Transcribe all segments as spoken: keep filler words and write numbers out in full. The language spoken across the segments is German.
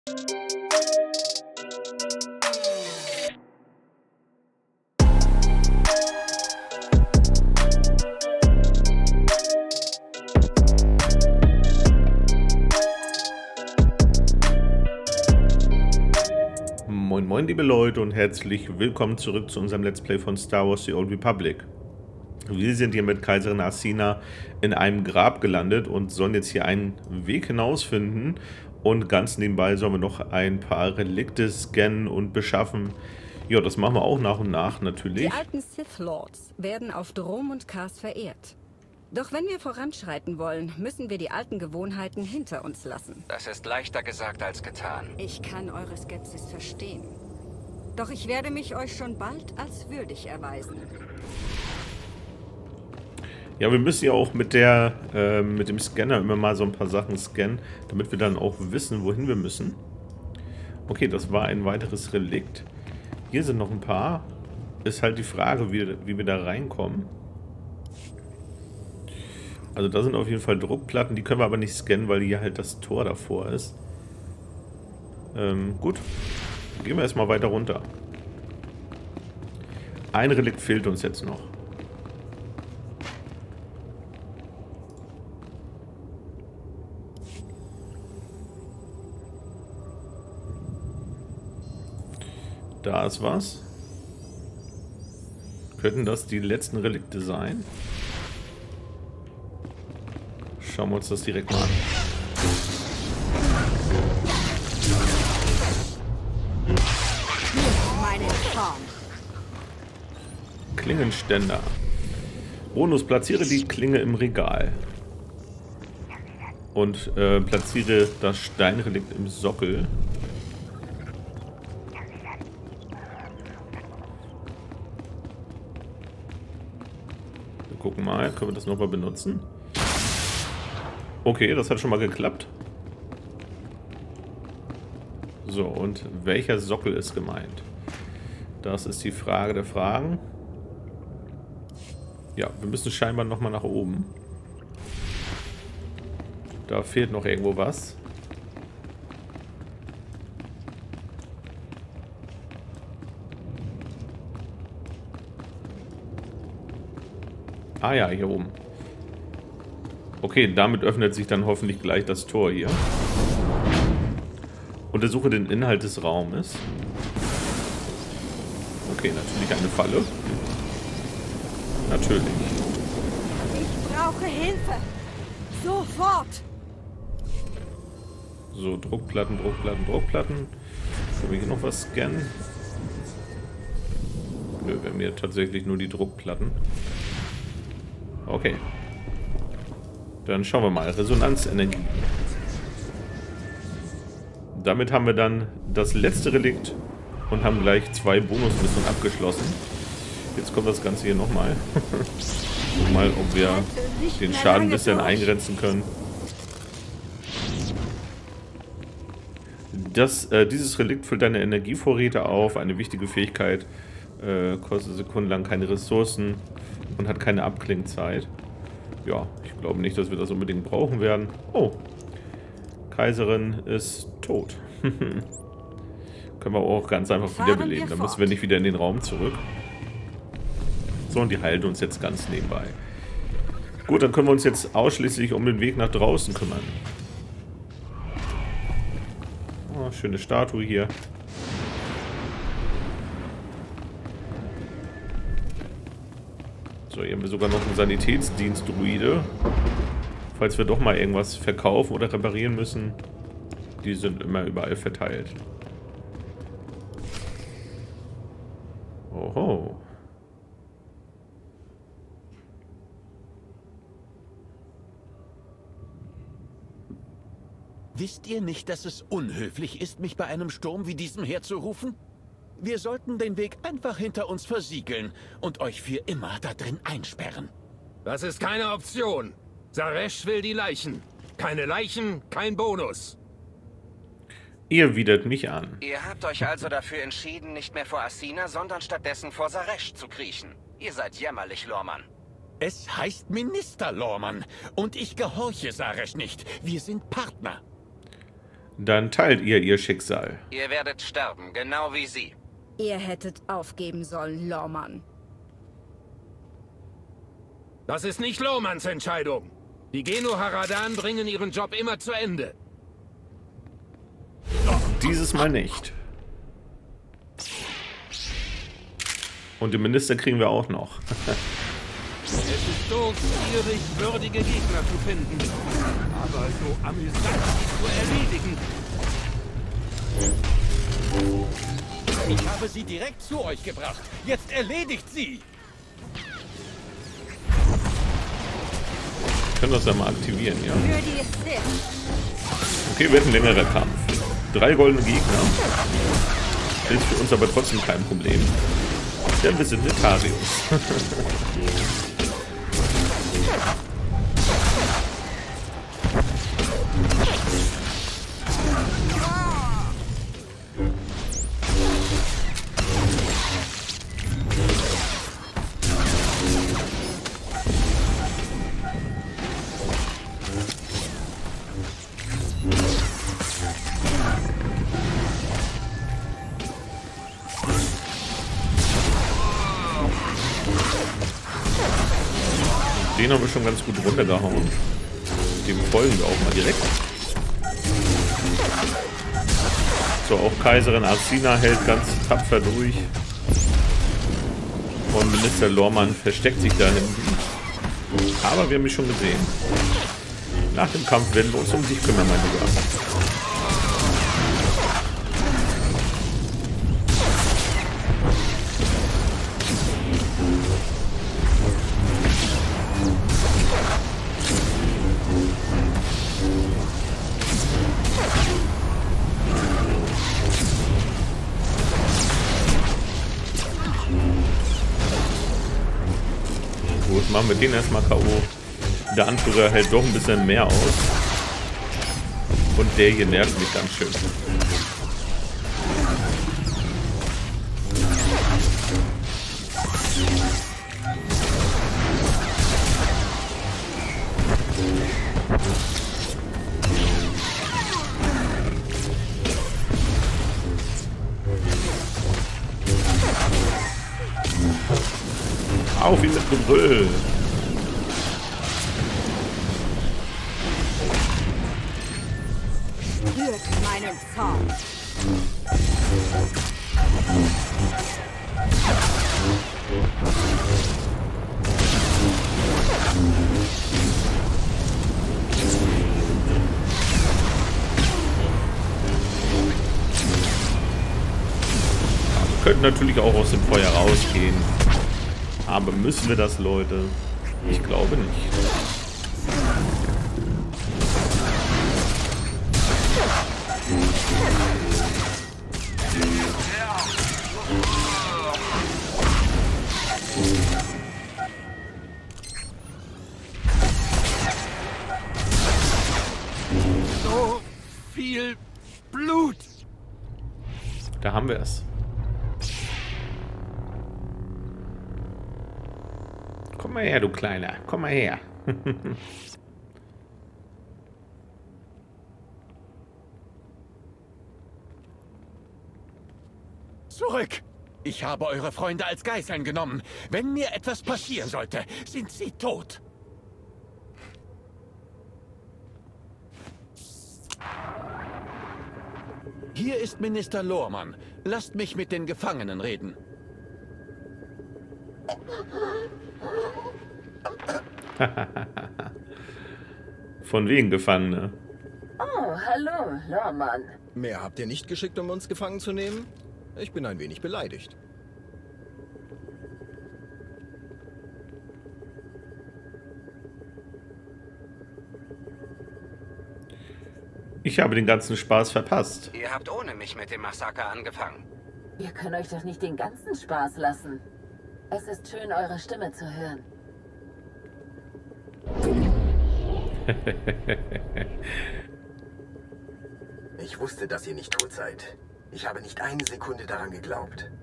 Moin moin liebe Leute und herzlich willkommen zurück zu unserem Let's Play von Star Wars The Old Republic. Wir sind hier mit Kaiserin Arsina in einem Grab gelandet und sollen jetzt hier einen Weg hinausfinden. Und ganz nebenbei sollen wir noch ein paar Relikte scannen und beschaffen. Ja, das machen wir auch nach und nach natürlich. Die alten Sith Lords werden auf Drom und Kars verehrt. Doch wenn wir voranschreiten wollen, müssen wir die alten Gewohnheiten hinter uns lassen. Das ist leichter gesagt als getan. Ich kann eure Skepsis verstehen. Doch ich werde mich euch schon bald als würdig erweisen. Ja, wir müssen ja auch mit der, äh, mit dem Scanner immer mal so ein paar Sachen scannen, damit wir dann auch wissen, wohin wir müssen. Okay, das war ein weiteres Relikt. Hier sind noch ein paar. Ist halt die Frage, wie, wie wir da reinkommen. Also da sind auf jeden Fall Druckplatten, die können wir aber nicht scannen, weil hier halt das Tor davor ist. Ähm, gut. Gehen wir erstmal weiter runter. Ein Relikt fehlt uns jetzt noch. Da ist was. Könnten das die letzten Relikte sein? Schauen wir uns das direkt mal an. Klingenständer. Bonus, platziere die Klinge im Regal. Und äh, platziere das Steinrelikt im Sockel. Wir gucken mal, können wir das nochmal benutzen? Okay, das hat schon mal geklappt. So, und welcher Sockel ist gemeint? Das ist die Frage der Fragen. Ja, wir müssen scheinbar nochmal nach oben. Da fehlt noch irgendwo was. Ah ja, hier oben. Okay, damit öffnet sich dann hoffentlich gleich das Tor hier. Untersuche den Inhalt des Raumes. Okay, natürlich eine Falle. Natürlich. Ich brauche Hilfe. Sofort. So, Druckplatten, Druckplatten, Druckplatten. Können wir hier noch was scannen? Nö, wir haben hier tatsächlich nur die Druckplatten. Okay. Dann schauen wir mal. Resonanzenergie. Damit haben wir dann das letzte Relikt und haben gleich zwei Bonusmissionen abgeschlossen. Jetzt kommt das Ganze hier nochmal. Gucken mal, ob wir den Schaden ein bisschen eingrenzen können. Das, äh, dieses Relikt füllt deine Energievorräte auf. Eine wichtige Fähigkeit. Äh, kostet sekundenlang keine Ressourcen und hat keine Abklingzeit. Ja, ich glaube nicht, dass wir das unbedingt brauchen werden. Oh, Kaiserin ist tot. Können wir auch ganz einfach wiederbeleben. Dann müssen wir nicht wieder in den Raum zurück. So, und die heilt uns jetzt ganz nebenbei. Gut, dann können wir uns jetzt ausschließlich um den Weg nach draußen kümmern. Oh, schöne Statue hier. So, hier haben wir sogar noch einen Sanitätsdienst-Druide. Falls wir doch mal irgendwas verkaufen oder reparieren müssen. Die sind immer überall verteilt. Oho. Wisst ihr nicht, dass es unhöflich ist, mich bei einem Sturm wie diesem herzurufen? Wir sollten den Weg einfach hinter uns versiegeln und euch für immer da drin einsperren. Das ist keine Option. Saresh will die Leichen. Keine Leichen, kein Bonus. Ihr widert mich an. Ihr habt euch also dafür entschieden, nicht mehr vor Arsina, sondern stattdessen vor Saresh zu kriechen. Ihr seid jämmerlich, Lorman. Es heißt Minister Lorman und ich gehorche Saresh nicht. Wir sind Partner. Dann teilt ihr ihr Schicksal. Ihr werdet sterben, genau wie sie. Ihr hättet aufgeben sollen, Lorman. Das ist nicht Lormans Entscheidung. Die Geno-Haradan bringen ihren Job immer zu Ende. Dieses Mal nicht. Und den Minister kriegen wir auch noch. Es ist so schwierig, würdige Gegner zu finden. Aber so amüsant, sie zu erledigen. Ich habe sie direkt zu euch gebracht. Jetzt erledigt sie! Wir können das ja mal aktivieren, ja. Für die Sith. Okay, wird ein längerer Kampf. Drei goldene Gegner. Ist für uns aber trotzdem kein Problem. Denn wir sind Letarius. Den haben wir schon ganz gut runtergehauen. Dem folgen wir auch mal direkt. So, auch Kaiserin Arsina hält ganz tapfer durch. Und Minister Lorman versteckt sich da hinten. Aber wir haben mich schon gesehen. Nach dem Kampf werden wir uns um dich kümmern, mein Lieber. Gut, machen wir den erstmal K O. Der Anführer hält doch ein bisschen mehr aus. Und der hier nervt mich ganz schön. Auf ihn mit Gebrüll! Spürt meinen Zorn. Wir könnten natürlich auch aus dem Feuer rausgehen. Aber müssen wir das, Leute? Ich glaube nicht. So viel Blut! Da haben wir es. Komm mal her, du Kleiner. Komm mal her. Zurück! Ich habe eure Freunde als Geiseln genommen. Wenn mir etwas passieren sollte, sind sie tot. Hier ist Minister Lorman. Lasst mich mit den Gefangenen reden. Von wegen Gefangene. Oh, hallo, Lorman. Mehr habt ihr nicht geschickt, um uns gefangen zu nehmen? Ich bin ein wenig beleidigt. Ich habe den ganzen Spaß verpasst. Ihr habt ohne mich mit dem Massaker angefangen. Wir können euch doch nicht den ganzen Spaß lassen. Es ist schön, eure Stimme zu hören. Ich wusste, dass ihr nicht tot seid. Ich habe nicht eine Sekunde daran geglaubt.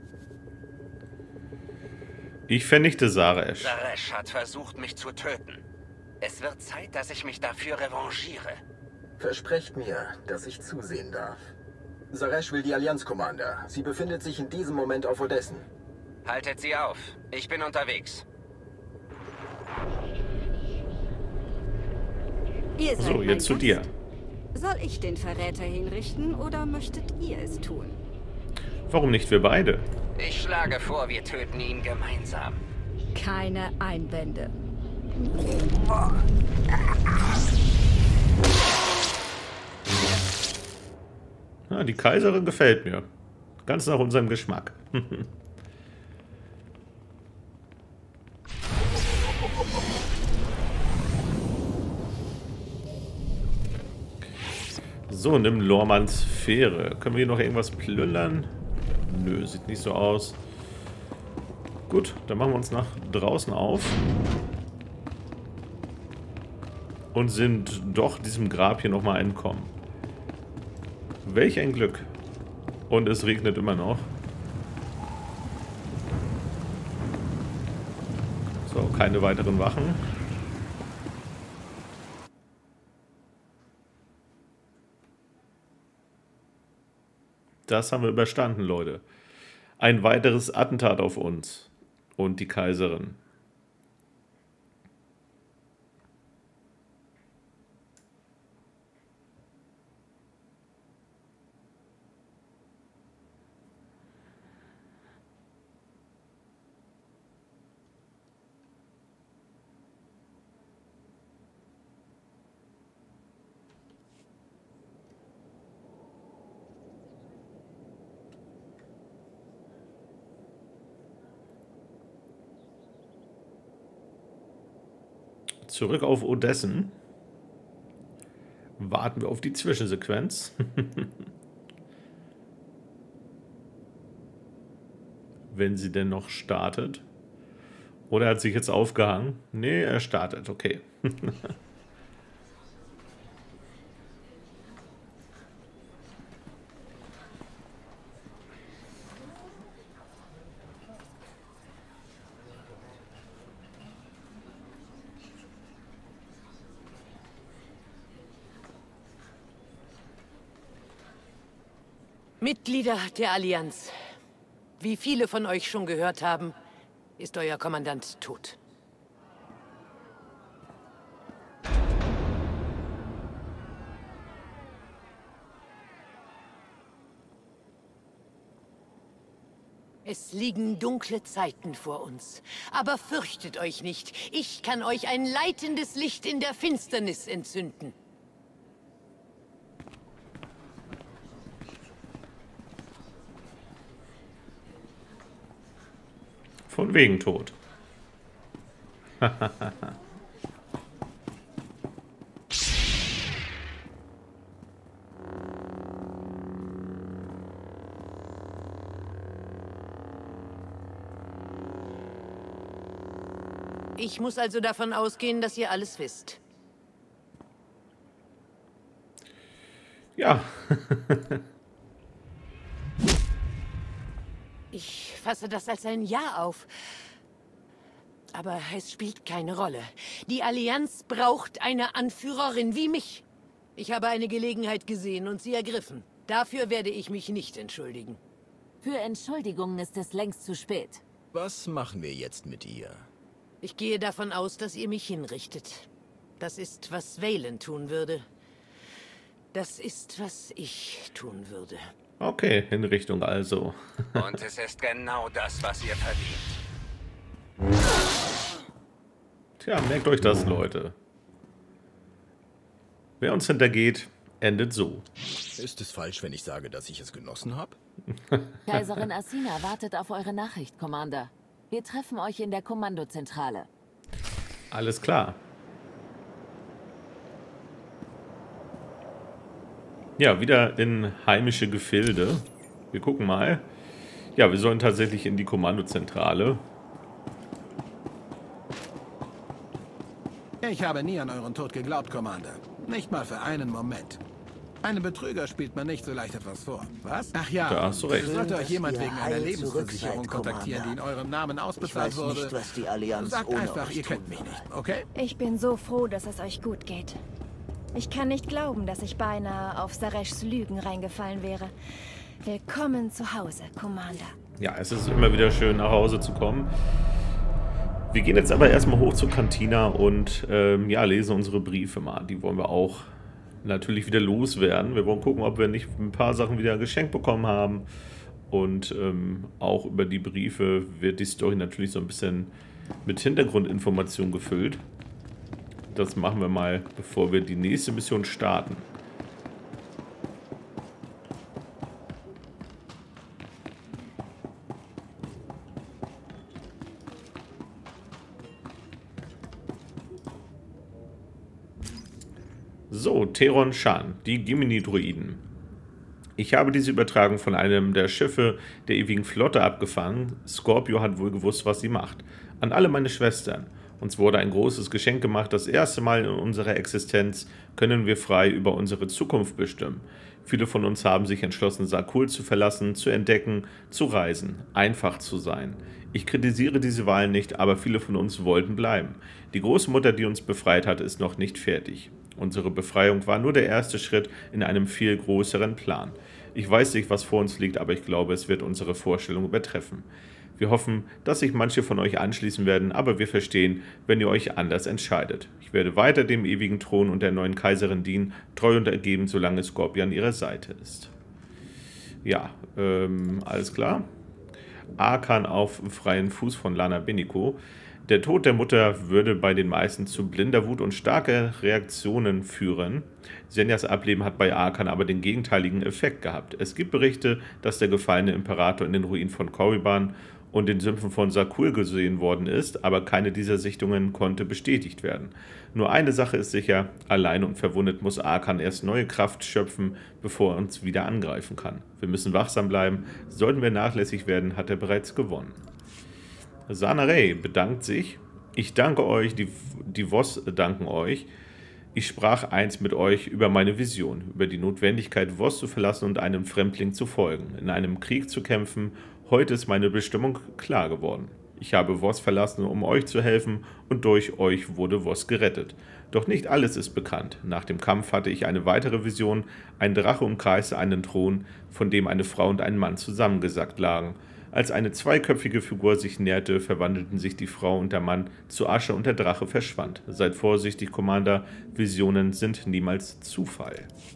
Ich vernichte Saresh. Saresh hat versucht, mich zu töten. Es wird Zeit, dass ich mich dafür revanchiere. Versprecht mir, dass ich zusehen darf. Saresh will die Allianz, Commander. Sie befindet sich in diesem Moment auf Odessen. Haltet sie auf. Ich bin unterwegs. Ihr seid So, mein jetzt zu Gast. dir. Soll ich den Verräter hinrichten oder möchtet ihr es tun? Warum nicht wir beide? Ich schlage vor, wir töten ihn gemeinsam. Keine Einwände. Ja, die Kaiserin gefällt mir. Ganz nach unserem Geschmack. So, nimm Lormans Fähre. Können wir hier noch irgendwas plündern? Nö, sieht nicht so aus. Gut, dann machen wir uns nach draußen auf. Und sind doch diesem Grab hier nochmal entkommen. Welch ein Glück. Und es regnet immer noch. So, keine weiteren Wachen. Das haben wir überstanden, Leute. Ein weiteres Attentat auf uns und die Kaiserin. Zurück auf Odessen. Warten wir auf die Zwischensequenz. Wenn sie denn noch startet. Oder hat sich jetzt aufgehangen? Nee, er startet. Okay. Mitglieder der Allianz, wie viele von euch schon gehört haben, ist euer Kommandant tot. Es liegen dunkle Zeiten vor uns, aber fürchtet euch nicht. Ich kann euch ein leitendes Licht in der Finsternis entzünden. Von wegen tot. Ich muss also davon ausgehen, dass ihr alles wisst. Ja. Ich fasse das als ein Ja auf. Aber es spielt keine Rolle. Die Allianz braucht eine Anführerin wie mich. Ich habe eine Gelegenheit gesehen und sie ergriffen. Dafür werde ich mich nicht entschuldigen. Für Entschuldigungen ist es längst zu spät. Was machen wir jetzt mit ihr? Ich gehe davon aus, dass ihr mich hinrichtet. Das ist, was Valen tun würde. Das ist, was ich tun würde. Okay, Hinrichtung also. Und es ist genau das, was ihr verdient. Tja, merkt euch das, Leute. Wer uns hintergeht, endet so. Ist es falsch, wenn ich sage, dass ich es genossen habe? Kaiserin Asina wartet auf eure Nachricht, Commander. Wir treffen euch in der Kommandozentrale. Alles klar. Ja, wieder in heimische Gefilde. Wir gucken mal. Ja, wir sollen tatsächlich in die Kommandozentrale. Ich habe nie an euren Tod geglaubt, Commander. Nicht mal für einen Moment. Einem Betrüger spielt man nicht so leicht etwas vor. Was? Ach ja, Da hast du recht. sollte euch jemand Dass ihr wegen einer heil Lebensversicherung zurück seid, kontaktieren, die in Commander. eurem Namen Ich ausbezahlt weiß wurde, nicht, was die Allianz sagt ohne einfach, euch ihr tun kennt mich soll. nicht, okay? Ich bin so froh, dass es euch gut geht. Ich kann nicht glauben, dass ich beinahe auf Sareshs Lügen reingefallen wäre. Willkommen zu Hause, Commander. Ja, es ist immer wieder schön, nach Hause zu kommen. Wir gehen jetzt aber erstmal hoch zur Kantina und ähm, ja, lesen unsere Briefe mal. Die wollen wir auch natürlich wieder loswerden. Wir wollen gucken, ob wir nicht ein paar Sachen wieder geschenkt bekommen haben. Und ähm, auch über die Briefe wird die Story natürlich so ein bisschen mit Hintergrundinformationen gefüllt. Das machen wir mal, bevor wir die nächste Mission starten. So, Theron Shan, die Gemini-Droiden. Ich habe diese Übertragung von einem der Schiffe der ewigen Flotte abgefangen. Scorpio hat wohl gewusst, was sie macht. An alle meine Schwestern. Uns wurde ein großes Geschenk gemacht. Das erste Mal in unserer Existenz können wir frei über unsere Zukunft bestimmen. Viele von uns haben sich entschlossen, Sarkul zu verlassen, zu entdecken, zu reisen, einfach zu sein. Ich kritisiere diese Wahl nicht, aber viele von uns wollten bleiben. Die Großmutter, die uns befreit hat, ist noch nicht fertig. Unsere Befreiung war nur der erste Schritt in einem viel größeren Plan. Ich weiß nicht, was vor uns liegt, aber ich glaube, es wird unsere Vorstellung übertreffen. Wir hoffen, dass sich manche von euch anschließen werden, aber wir verstehen, wenn ihr euch anders entscheidet. Ich werde weiter dem ewigen Thron und der neuen Kaiserin dienen, treu und ergeben, solange Scorpio an ihrer Seite ist. Ja, ähm, alles klar. Arkan auf freien Fuß von Lana Beniko. Der Tod der Mutter würde bei den meisten zu blinder Wut und starker Reaktionen führen. Senjas Ableben hat bei Arkan aber den gegenteiligen Effekt gehabt. Es gibt Berichte, dass der gefallene Imperator in den Ruinen von Korriban und den Sümpfen von Sarkul gesehen worden ist, aber keine dieser Sichtungen konnte bestätigt werden. Nur eine Sache ist sicher, allein und verwundet muss Arkan erst neue Kraft schöpfen, bevor er uns wieder angreifen kann. Wir müssen wachsam bleiben, sollten wir nachlässig werden, hat er bereits gewonnen. Sana Rey bedankt sich. Ich danke euch, die, die Voss danken euch. Ich sprach einst mit euch über meine Vision, über die Notwendigkeit, Voss zu verlassen und einem Fremdling zu folgen, in einem Krieg zu kämpfen. Heute ist meine Bestimmung klar geworden. Ich habe Voss verlassen, um euch zu helfen, und durch euch wurde Voss gerettet. Doch nicht alles ist bekannt. Nach dem Kampf hatte ich eine weitere Vision. Ein Drache umkreiste einen Thron, von dem eine Frau und ein Mann zusammengesackt lagen. Als eine zweiköpfige Figur sich näherte, verwandelten sich die Frau und der Mann zu Asche und der Drache verschwand. Seid vorsichtig, Commander, Visionen sind niemals Zufall.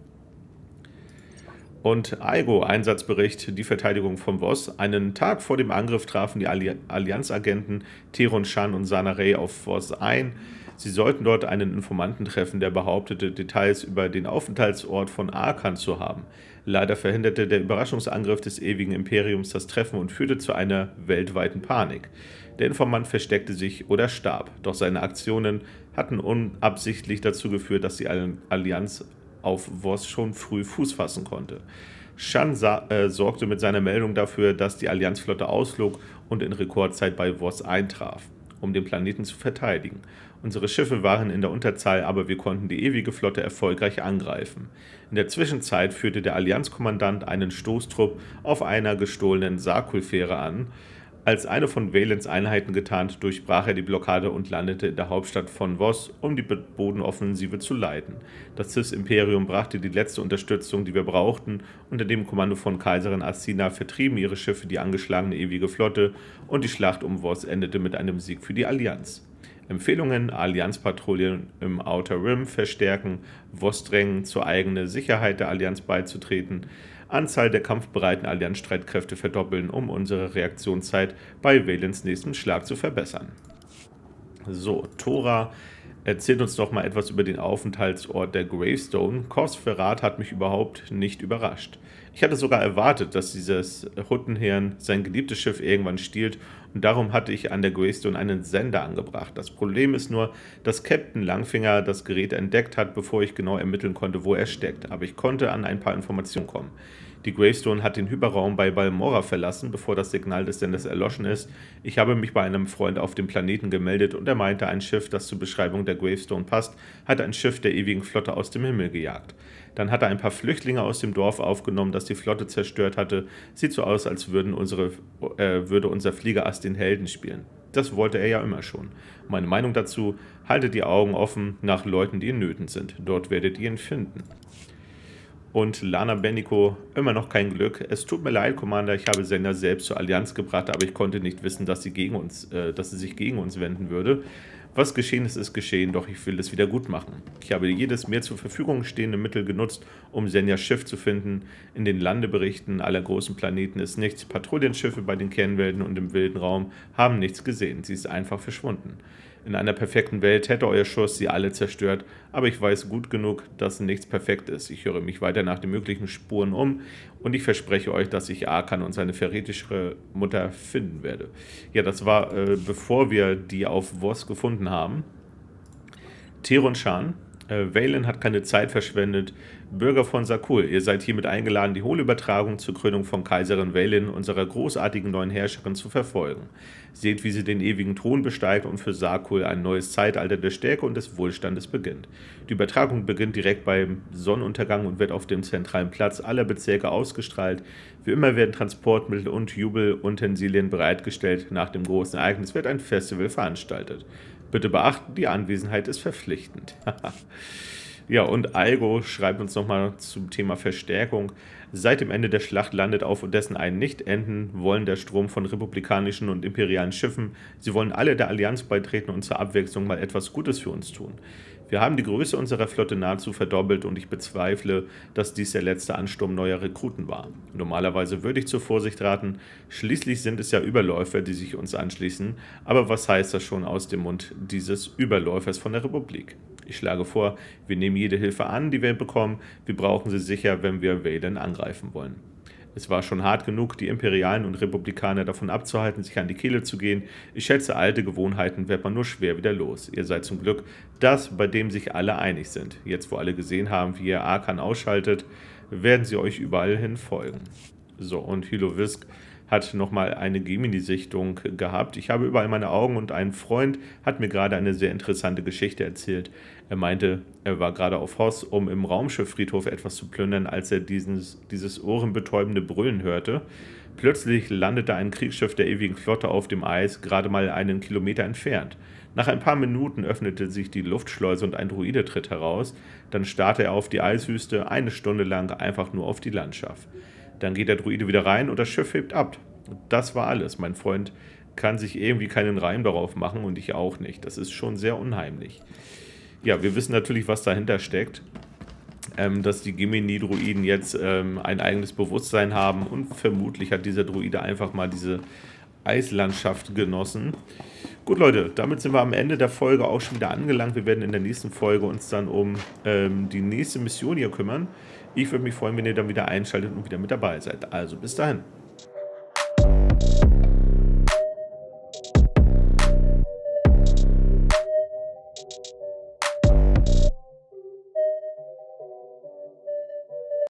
Und Aigo, Einsatzbericht, die Verteidigung von Voss. Einen Tag vor dem Angriff trafen die Alli Allianzagenten Theron Shan und Sana Rey auf Voss ein. Sie sollten dort einen Informanten treffen, der behauptete, Details über den Aufenthaltsort von Arkan zu haben. Leider verhinderte der Überraschungsangriff des ewigen Imperiums das Treffen und führte zu einer weltweiten Panik. Der Informant versteckte sich oder starb, doch seine Aktionen hatten unabsichtlich dazu geführt, dass die Allianz auf Voss schon früh Fuß fassen konnte. Shan äh, sorgte mit seiner Meldung dafür, dass die Allianzflotte ausflog und in Rekordzeit bei Voss eintraf, um den Planeten zu verteidigen. Unsere Schiffe waren in der Unterzahl, aber wir konnten die ewige Flotte erfolgreich angreifen. In der Zwischenzeit führte der Allianzkommandant einen Stoßtrupp auf einer gestohlenen Sarkul-Fähre an. Als eine von Valens Einheiten getarnt, durchbrach er die Blockade und landete in der Hauptstadt von Voss, um die Bodenoffensive zu leiten. Das Cis-Imperium brachte die letzte Unterstützung, die wir brauchten. Unter dem Kommando von Kaiserin Asina vertrieben ihre Schiffe die angeschlagene ewige Flotte und die Schlacht um Voss endete mit einem Sieg für die Allianz. Empfehlungen: Allianzpatrouillen im Outer Rim verstärken, Voss drängen, zur eigenen Sicherheit der Allianz beizutreten, Anzahl der kampfbereiten Allianzstreitkräfte verdoppeln, um unsere Reaktionszeit bei Valens nächsten Schlag zu verbessern. So, Tora erzählt uns doch mal etwas über den Aufenthaltsort der Gravestone. Kors Verrat hat mich überhaupt nicht überrascht. Ich hatte sogar erwartet, dass dieses Huttenhirn sein geliebtes Schiff irgendwann stiehlt, und darum hatte ich an der Gravestone einen Sender angebracht. Das Problem ist nur, dass Captain Langfinger das Gerät entdeckt hat, bevor ich genau ermitteln konnte, wo er steckt. Aber ich konnte an ein paar Informationen kommen. Die Gravestone hat den Hyperraum bei Balmorra verlassen, bevor das Signal des Senders erloschen ist. Ich habe mich bei einem Freund auf dem Planeten gemeldet und er meinte, ein Schiff, das zur Beschreibung der Gravestone passt, hat ein Schiff der ewigen Flotte aus dem Himmel gejagt. Dann hat er ein paar Flüchtlinge aus dem Dorf aufgenommen, das die Flotte zerstört hatte. Sieht so aus, als würden unsere, äh, würde unser Fliegerast den Helden spielen. Das wollte er ja immer schon. Meine Meinung dazu, haltet die Augen offen nach Leuten, die in Nöten sind. Dort werdet ihr ihn finden. Und Lana Beniko, immer noch kein Glück. Es tut mir leid, Commander, ich habe Senja selbst zur Allianz gebracht, aber ich konnte nicht wissen, dass sie, gegen uns, äh, dass sie sich gegen uns wenden würde. Was geschehen ist, ist geschehen, doch ich will es wieder gut machen. Ich habe jedes mir zur Verfügung stehende Mittel genutzt, um Senjas Schiff zu finden. In den Landeberichten aller großen Planeten ist nichts. Patrouillenschiffe bei den Kernwelten und im wilden Raum haben nichts gesehen. Sie ist einfach verschwunden. In einer perfekten Welt hätte euer Schuss sie alle zerstört, aber ich weiß gut genug, dass nichts perfekt ist. Ich höre mich weiter nach den möglichen Spuren um und ich verspreche euch, dass ich Arkan und seine verräterische Mutter finden werde. Ja, das war, äh, bevor wir die auf Voss gefunden haben. Teron Shan. Äh, Vaylin hat keine Zeit verschwendet. Bürger von Sakul, ihr seid hiermit eingeladen, die hohle Übertragung zur Krönung von Kaiserin Vaylin, unserer großartigen neuen Herrscherin, zu verfolgen. Seht, wie sie den ewigen Thron besteigt und für Sakul ein neues Zeitalter der Stärke und des Wohlstandes beginnt. Die Übertragung beginnt direkt beim Sonnenuntergang und wird auf dem zentralen Platz aller Bezirke ausgestrahlt. Wie immer werden Transportmittel und Jubelutensilien bereitgestellt. Nach dem großen Ereignis wird ein Festival veranstaltet. Bitte beachten, die Anwesenheit ist verpflichtend. Ja, und Algo schreibt uns nochmal zum Thema Verstärkung. Seit dem Ende der Schlacht landet auf Odessen ein nicht enden wollender Strom von republikanischen und imperialen Schiffen. Sie wollen alle der Allianz beitreten und zur Abwechslung mal etwas Gutes für uns tun. Wir haben die Größe unserer Flotte nahezu verdoppelt und ich bezweifle, dass dies der letzte Ansturm neuer Rekruten war. Normalerweise würde ich zur Vorsicht raten, schließlich sind es ja Überläufer, die sich uns anschließen, aber was heißt das schon aus dem Mund dieses Überläufers von der Republik? Ich schlage vor, wir nehmen jede Hilfe an, die wir bekommen, wir brauchen sie sicher, wenn wir Vaylin angreifen wollen. Es war schon hart genug, die Imperialen und Republikaner davon abzuhalten, sich an die Kehle zu gehen. Ich schätze, alte Gewohnheiten wird man nur schwer wieder los. Ihr seid zum Glück das, bei dem sich alle einig sind. Jetzt, wo alle gesehen haben, wie ihr Arkan ausschaltet, werden sie euch überall hin folgen. So, und Hylovisk hat nochmal eine Gemini-Sichtung gehabt. Ich habe überall meine Augen und ein Freund hat mir gerade eine sehr interessante Geschichte erzählt. Er meinte, er war gerade auf Hoss, um im Raumschifffriedhof etwas zu plündern, als er dieses, dieses ohrenbetäubende Brüllen hörte. Plötzlich landete ein Kriegsschiff der ewigen Flotte auf dem Eis, gerade mal einen Kilometer entfernt. Nach ein paar Minuten öffnete sich die Luftschleuse und ein Druide tritt heraus. Dann starrte er auf die Eiswüste, eine Stunde lang einfach nur auf die Landschaft. Dann geht der Druide wieder rein und das Schiff hebt ab. Das war alles. Mein Freund kann sich irgendwie keinen Reim darauf machen und ich auch nicht. Das ist schon sehr unheimlich. Ja, wir wissen natürlich, was dahinter steckt. Ähm, dass die Gemini-Druiden jetzt ähm, ein eigenes Bewusstsein haben und vermutlich hat dieser Druide einfach mal diese Eislandschaft genossen. Gut, Leute, damit sind wir am Ende der Folge auch schon wieder angelangt. Wir werden in der nächsten Folge uns dann um ähm, die nächste Mission hier kümmern. Ich würde mich freuen, wenn ihr dann wieder einschaltet und wieder mit dabei seid. Also bis dahin.